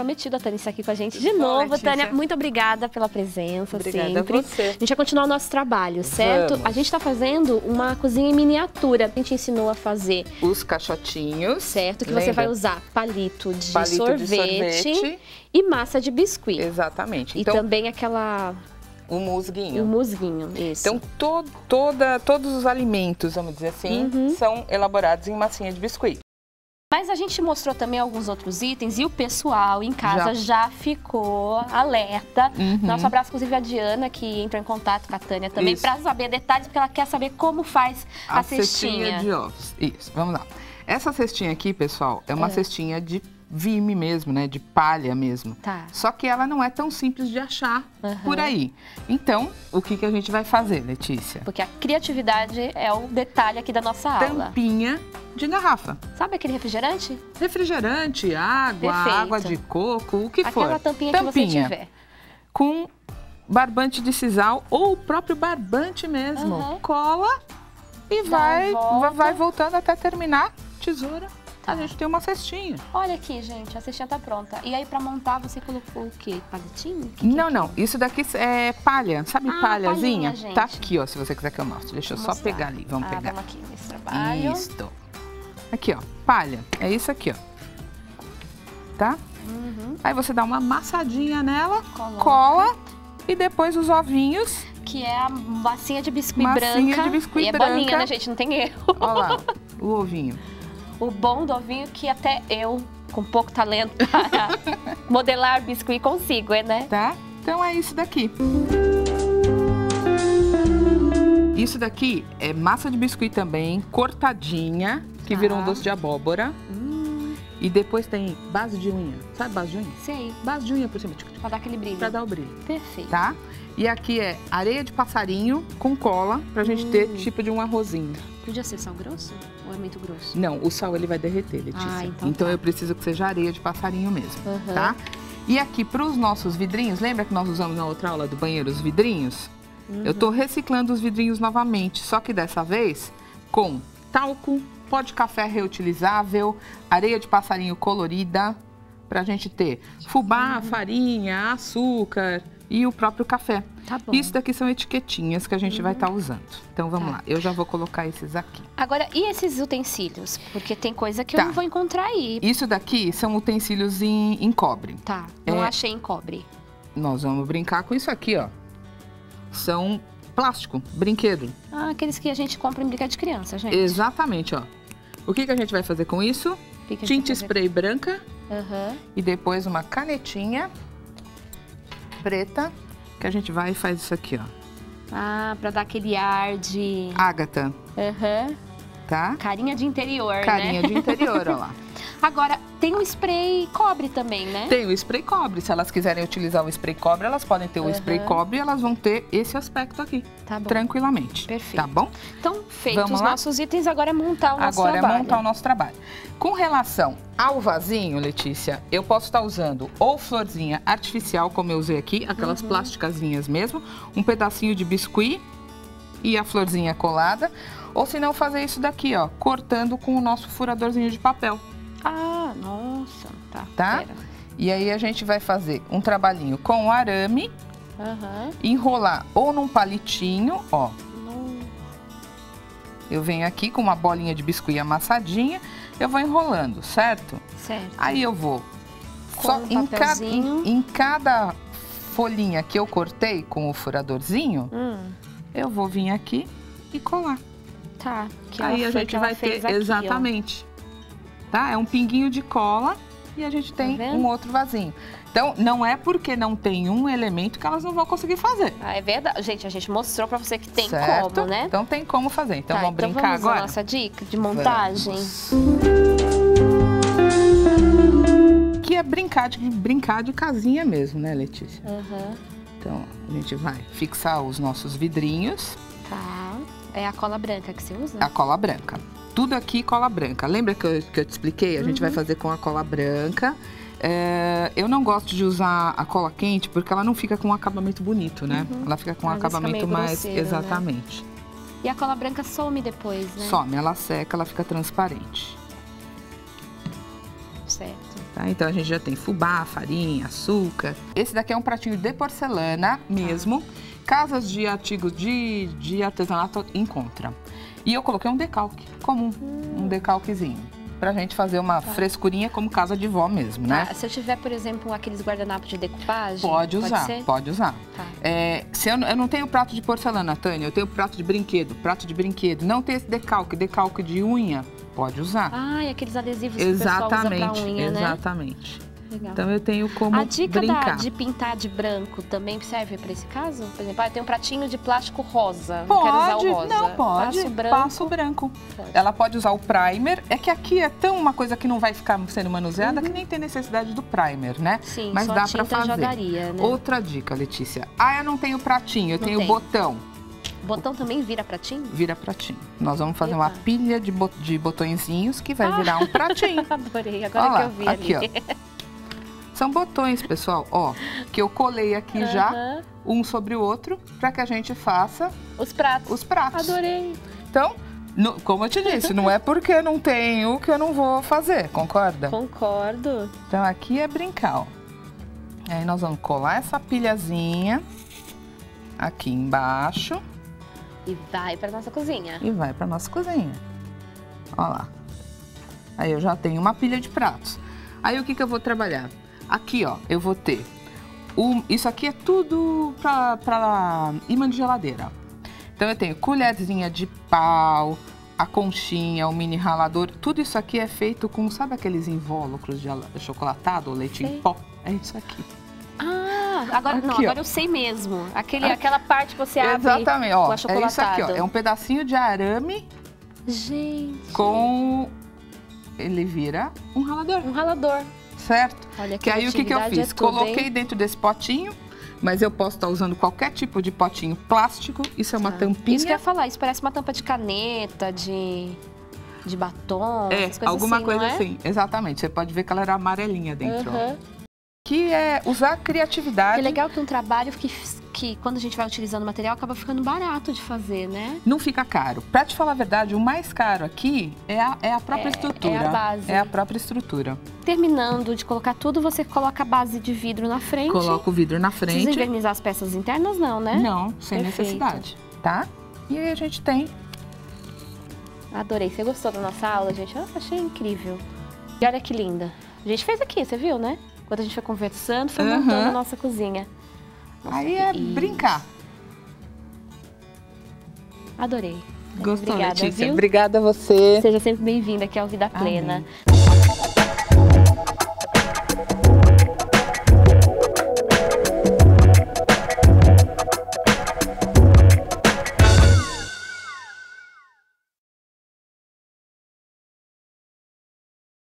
prometido a Tânia estar aqui com a gente de Bom, novo. Letícia. Tânia, muito obrigada pela presença. Obrigada sempre. a você. A gente vai continuar o nosso trabalho, certo? Vamos. A gente está fazendo uma cozinha em miniatura. A gente ensinou a fazer, Os caixotinhos. certo? Que Lembra? você vai usar palito de Palito de sorvete e massa de biscuit. Exatamente. E Então, também aquela... o musguinho. o musguinho, isso. Então, todos os alimentos, vamos dizer assim, são elaborados em massinha de biscuit. Mas a gente mostrou também alguns outros itens e o pessoal em casa já ficou alerta. Nosso abraço, inclusive, a Diana, que entrou em contato com a Tânia também, Isso. para saber detalhes, porque ela quer saber como faz a cestinha. De ovos. Isso, vamos lá. Essa cestinha aqui, pessoal, é uma cestinha de vime mesmo, né? De palha mesmo. Tá. Só que ela não é tão simples de achar por aí. Então, o que a gente vai fazer, Letícia? Porque a criatividade é o detalhe aqui da nossa aula. Tampinha de garrafa. Sabe aquele refrigerante? Refrigerante, água, Perfeito. água de coco, o que for. Aquela tampinha que você tiver. Com barbante de sisal ou o próprio barbante mesmo. Cola e vai voltando até terminar. Tesoura. A gente tem uma cestinha. Olha aqui, gente, a cestinha tá pronta. E aí, pra montar, você colocou o quê? Palitinho? Não. Isso daqui é palha. Sabe palhazinha? palhinha, gente. Tá aqui, ó, se você quiser que eu mostre. Deixa eu só mostrar. pegar ali. Vamos pegar. Vamos aqui nesse trabalho. Isso. Aqui, ó. Palha. É isso aqui, ó. Tá? Aí você dá uma amassadinha nela, cola e depois os ovinhos. Que é a massinha de biscuit Massinha branca. de biscuit e é branca. bolinha, né, gente? Não tem erro. Olha lá, o ovinho. O bom do ovinho que até eu, com pouco talento para modelar biscuit, consigo, né? Tá? Então é isso daqui. Isso daqui é massa de biscuit também, cortadinha, que virou um doce de abóbora. E depois tem base de unha. Sabe base de unha? Sei. Base de unha por cima. Pra dar aquele brilho. Pra dar o brilho. Perfeito. Tá? E aqui é areia de passarinho com cola, pra gente ter tipo de um arrozinho. Podia ser sal grosso? Ou é muito grosso? Não, o sal ele vai derreter, Letícia. Então tá. Eu preciso que seja areia de passarinho mesmo, tá? E aqui pros nossos vidrinhos, lembra que nós usamos na outra aula do banheiro os vidrinhos? Eu tô reciclando os vidrinhos novamente, só que dessa vez com talco, pó de café reutilizável, areia de passarinho colorida, pra gente ter fubá, farinha, açúcar e o próprio café. Tá bom. Isso daqui são etiquetinhas que a gente vai estar usando. Então vamos lá, eu já vou colocar esses aqui. Agora, e esses utensílios? Porque tem coisa que eu não vou encontrar aí. Isso daqui são utensílios em cobre. Tá, não achei em cobre. Nós vamos brincar com isso aqui, ó. São plástico, brinquedo. Ah, aqueles que a gente compra em brinquedo de criança, gente. Exatamente, ó. O que a gente vai fazer com isso? Tinta spray branca e depois uma canetinha preta, que a gente vai e faz isso aqui, ó. Ah, pra dar aquele ar de... Ágata. Tá? Carinha de interior, Carinha de interior, ó lá. Agora, tem um spray cobre também, né? Tem o spray cobre. Se elas quiserem utilizar o spray cobre, elas podem ter o spray cobre e elas vão ter esse aspecto aqui. Tá bom. Tranquilamente. Perfeito. Tá bom? Então, feitos Vamos os lá? nossos itens, agora é montar o nosso trabalho. Agora é montar o nosso trabalho. Com relação ao vasinho, Letícia, eu posso estar usando ou florzinha artificial, como eu usei aqui, aquelas plasticazinhas mesmo, um pedacinho de biscuit e a florzinha colada, ou se não fazer isso daqui, ó, cortando com o nosso furadorzinho de papel. Ah, nossa, tá. Tá? E aí a gente vai fazer um trabalhinho com o arame, enrolar ou num palitinho, ó. Eu venho aqui com uma bolinha de biscuit amassadinha, eu vou enrolando, certo? Certo. Aí eu vou Com um papelzinho. em cada folhinha que eu cortei com o furadorzinho, eu vou vir aqui e colar. Tá. Que Aí a gente vai ter exatamente. Tá? É um pinguinho de cola e a gente tem um outro vasinho. Então, não é porque não tem um elemento que elas não vão conseguir fazer. Ah, é verdade. Gente, a gente mostrou pra você que tem certo? como, né? Então tem como fazer. Então tá, vamos brincar vamos agora? A nossa dica de montagem. Que é brincar de casinha mesmo, né, Letícia? Então, a gente vai fixar os nossos vidrinhos. Tá. É a cola branca que você usa? A cola branca. Tudo aqui cola branca. Lembra que eu te expliquei? A gente vai fazer com a cola branca. Eu não gosto de usar a cola quente porque ela não fica com um acabamento bonito, né? Ela fica com um acabamento mais... Exatamente. Né? E a cola branca some depois, né? Some, ela seca, ela fica transparente. Certo. Tá? Então a gente já tem fubá, farinha, açúcar. Esse daqui é um pratinho de porcelana mesmo. Casas de artigos de artesanato encontra. E eu coloquei um decalque comum, um decalquezinho. Pra gente fazer uma frescurinha como casa de vó mesmo, né? Se eu tiver, por exemplo, aqueles guardanapos de decupagem, pode usar, pode usar. Tá. Se eu não tenho prato de porcelana, Tânia, eu tenho prato de brinquedo, não tem esse decalque de unha, pode usar. Ah, e aqueles adesivos que o pessoal usa pra unha, né? Exatamente. Legal. Então eu tenho como brincar. A dica de pintar de branco também serve para esse caso? Por exemplo, eu tenho um pratinho de plástico rosa. Pode, quero usar o rosa. não pode. Passo branco. Pode. Ela pode usar o primer. É que aqui é tão uma coisa que não vai ficar sendo manuseada que nem tem necessidade do primer, né? Sim, mas só dá a tinta para fazer. Já daria, né? Outra dica, Letícia. Eu não tenho pratinho, eu tenho botão. Botão também vira pratinho? Vira pratinho. Nós vamos fazer uma pilha de botõezinhos que vai virar um pratinho. Adorei, agora que eu vi aqui, ali. Ó. São botões, pessoal, ó, que eu colei aqui já, um sobre o outro, para que a gente faça os pratos. Adorei. Então, como eu te disse, não é porque não tenho que eu não vou fazer, concorda? Concordo. Então, aqui é brincar, ó. Aí nós vamos colar essa pilhazinha aqui embaixo. E vai para nossa cozinha. E vai para nossa cozinha. Ó lá. Aí eu já tenho uma pilha de pratos. Aí o que eu vou trabalhar? Aqui, ó, eu vou ter isso aqui é tudo para imã de geladeira. Então eu tenho colherzinha de pau, a conchinha, o mini ralador. Tudo isso aqui é feito com, sabe aqueles invólucros de chocolatado ou leite em pó? É isso aqui. Agora eu sei mesmo. Aquela parte que você abre. Exatamente, ó. Com achocolatado. É isso aqui, ó. É um pedacinho de arame. Gente. Ele vira um ralador. Um ralador. Certo? Olha, que aí o que eu fiz? Coloquei dentro desse potinho, mas eu posso estar usando qualquer tipo de potinho plástico. Isso é uma tampinha. Isso que eu ia falar, isso parece uma tampa de caneta, de batom, essas coisas alguma assim, coisa não é? assim. Exatamente. Você pode ver que ela era amarelinha dentro, ó. Que é usar a criatividade. Que legal que um trabalho que quando a gente vai utilizando o material acaba ficando barato de fazer, né? Não fica caro. Pra te falar a verdade, o mais caro aqui é a própria estrutura. É a base. É a própria estrutura. Terminando de colocar tudo, você coloca a base de vidro na frente. Coloca o vidro na frente. Precisa envernizar as peças internas, não, né? Não, sem necessidade, tá? E aí a gente tem... Adorei. Você gostou da nossa aula, gente? Eu achei incrível. E olha que linda. A gente fez aqui, você viu, né? Quando a gente foi conversando, foi montando a nossa cozinha. Nossa, aí é brincar. Adorei. Gostou, obrigada, Letícia? Viu? Obrigada a você. Seja sempre bem-vinda aqui ao Vida Plena. Amém.